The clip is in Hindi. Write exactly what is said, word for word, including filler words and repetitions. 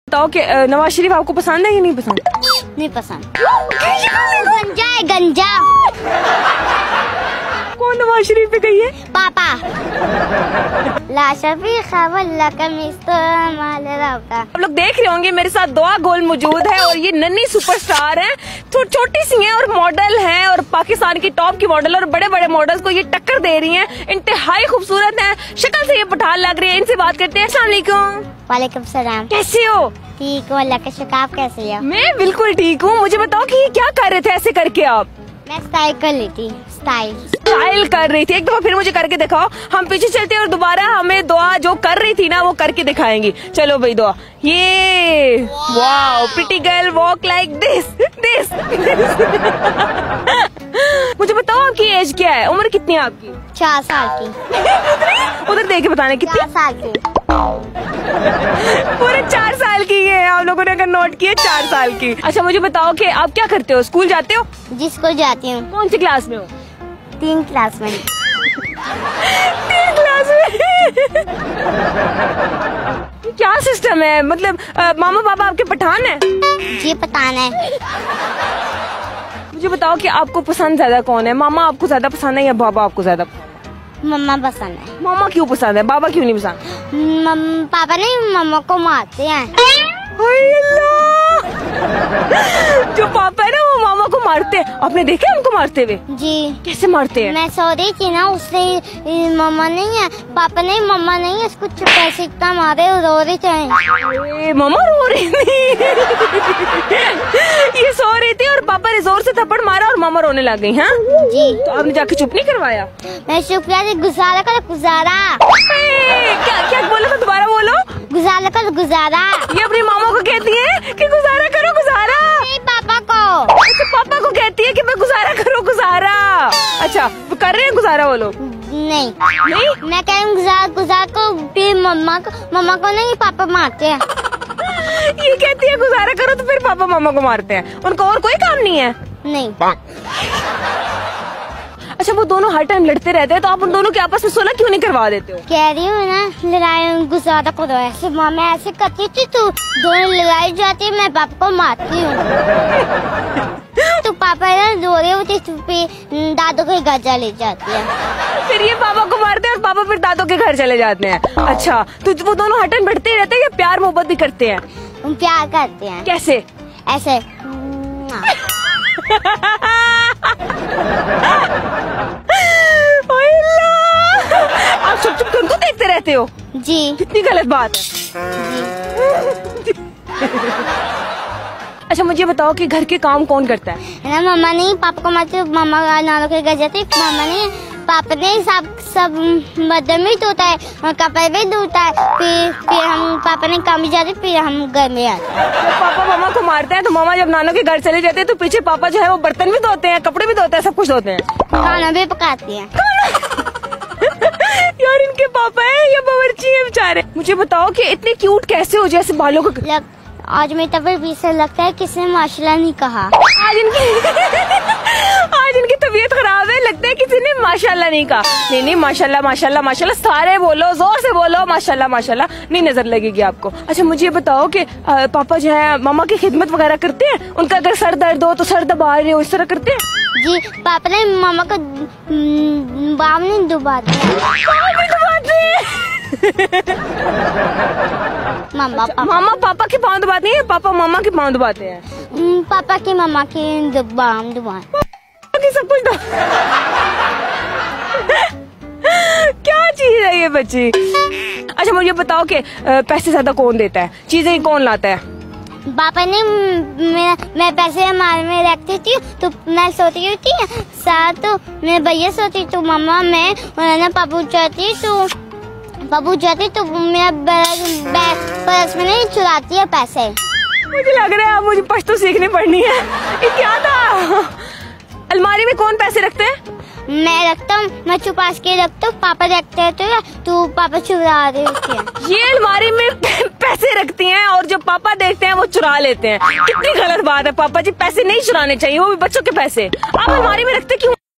बताओ कि नवाज शरीफ आपको पसंद है या नहीं पसंद? नहीं पसंद। गंजा है गंजा। कौन नवाज शरीफ पे गई है? पापा। आप लोग देख रहे होंगे मेरे साथ दुआ गोल मौजूद है और ये नन्ही सुपरस्टार हैं, तो छोटी सी हैं और मॉडल हैं और पाकिस्तान की टॉप की मॉडल और बड़े बड़े मॉडल्स को ये टक्कर दे रही हैं। इंतहाई खूबसूरत हैं, शक्ल से ये पठान लग रही है। इनसे बात करते हैं। अस्सलाम वालेकुम। वालेकुम सलाम। कैसे हो? ठीक हूँ, अल्लाह का शुक्र। आप कैसे हो? मैं बिल्कुल ठीक हूँ। मुझे बताओ कि ये क्या कर रहे थे ऐसे करके आप? मैं स्टाइल कर ली थी। स्टाइल स्टाइल कर रही थी। एक दफा फिर मुझे करके दिखाओ। हम पीछे चलते हैं और दोबारा हमें दुआ जो कर रही थी ना वो करके दिखाएंगी। चलो भाई दुआ। ये wow, pretty girl walk like this this. मुझे बताओ आपकी एज क्या है? उम्र कितनी है आपकी? चार साल की। उधर देख के बताने कितनी? चार साल की। पूरे चार साल की है। आप लोगों ने अगर नोट किए, चार साल की। अच्छा मुझे बताओ कि आप क्या करते हो? स्कूल जाते हो? जी स्कूल जाती हूँ। कौन सी क्लास में हो? तीन क्लास में। तीन क्लास में। क्या सिस्टम है? मतलब आ, मामा पापा आपके पठान है? जी पठान है। मुझे बताओ कि आपको पसंद ज्यादा कौन है? मामा आपको ज्यादा पसंद है या बाबा आपको ज्यादा पसंद है? मम्मा पसंद है। मामा क्यों पसंद है? बाबा क्यों नहीं पसंद? मम, पापा नहीं मम्मा को मारते हैं। जो पापा है ना वो मामा को मारते हैं। आपने देखा उनको मारते हुए? जी। कैसे मारते हैं? मैं सो रही थी ना, उससे मम्मा नहीं है, पापा नहीं, मम्मा नहीं है, इसको पैसे इतना मारे और रो रही थी। मम्मा रो रही थी। ये सो रही थी और पापा ने जोर से थप्पड़ मारा और मामा रोने लग गई। हाँ जी। तो आपने जाके चुप नहीं करवाया? मैं चुप किया। गुजारा करो गुजारा। क्या क्या बोला था? दोबारा बोलो। गुजारा करो गुजारा। ये अपनी मामा को कहती है कि गुजारा करो गुजारा? नहीं पापा को। अच्छा पापा को कहती है कि मैं गुजारा करो गुजारा। अच्छा वो कर रहे हैं गुजारा वो लोग? नहीं नहीं मैं कह रही गुजारा गुजारा को, फिर मम्मा को, मम्मा को नहीं पापा मारते हैं। ये कहती है गुजारा करो तो फिर पापा मामा को मारते हैं। उनको और कोई काम नहीं है? नहीं। अच्छा वो दोनों हर टाइम लड़ते रहते हैं, तो आप उन दोनों के आपस में सुलह क्यों नहीं करवा देते हो? कह रही हूँ ना, लड़ाई गुजारा करो ऐसे। माँ मैं ऐसे करती थी तो दोनों लड़ाई जाती है, मैं पापा को मारती हूँ। तो पापा ना रो रहे होते तो फिर दादू के घर चले जाती है। फिर ये पापा को मारते हैं और पापा फिर दादू के घर चले जाते हैं। अच्छा तो वो दोनों हर टाइम लड़ते रहते हैं या प्यार मोहब्बत भी करते हैं? हम प्यार करते हैं। कैसे? ऐसे। आप चुप चुप उनको देखते रहते हो? जी। कितनी गलत बात है। जी। अच्छा मुझे बताओ कि घर के काम कौन करता है? ना मम्मा नहीं, पापा को मारते। मम्मा नानों के घर जाते, मामा नहीं, पापा नहीं, सब सब बर्तन भी धोता है, कपड़े भी धोता है। फिर फिर हम पापा ने काम भी जाते, फिर हम घर में आते। जब पापा मामा को मारते हैं तो मामा जब नानों के घर चले जाते हैं तो पीछे पापा जो है वो बर्तन भी धोते हैं, कपड़े भी धोते हैं, सब कुछ धोते हैं, खाना भी पकाते हैं। यार इनके पापा है या बावर्ची है बेचारे। मुझे बताओ कि इतने क्यूट कैसे हो जैसे बालों को लग, आज मेरी तबीयत भी से लगता है किसी ने माशाल्लाह नहीं कहा। आज इनकी आज इनकी तबीयत खराब है, लगता है किसी ने माशाल्लाह नहीं कहा। नहीं नहीं माशाल्लाह माशाल्लाह माशाल्लाह सारे बोलो, जोर से बोलो माशाल्लाह माशाल्लाह, नहीं नजर लगेगी आपको। अच्छा मुझे ये बताओ कि पापा जो है मामा की खिदमत वगैरह करते हैं? उनका अगर सर दर्द हो तो सर दबा रहे हो, इस तरह करते हैं? जी पापा ने मामा को बाम नहीं डुबाते हैं। मामा पापा मामा पापा के पाँव दबाते हैं, पापा मामा के पाँव दबाते हैं? पापा की मामा के बाम डुबाते सब कुछ दो। क्या चीज है ये बच्ची? अच्छा मुझे बताओ कि पैसे ज्यादा कौन देता है? चीजें कौन लाता है? पापा ने। मैं मैं पैसे हमारे में रखती थी तो मैं सोती थी साथ, तो मेरे भैया सोती तो मामा मैं ना पापू जाती तो पापू जाती तो मेरा पर्स में नहीं चुराती है पैसे। मुझे लग रहा है अब मुझे पश्तो सीखनी पड़नी है। ये क्या था? अलमारी में कौन पैसे रखते हैं? मैं रखता हूँ, मैं छुपा के रखता हूँ, पापा रखते हैं तो, तो पापा चुरा रहे होते हैं। ये अलमारी में पैसे रखती हैं और जब पापा देखते हैं वो चुरा लेते हैं। कितनी गलत बात है। पापा जी पैसे नहीं चुराने चाहिए, वो भी बच्चों के पैसे। आप अलमारी में रखते क्यों?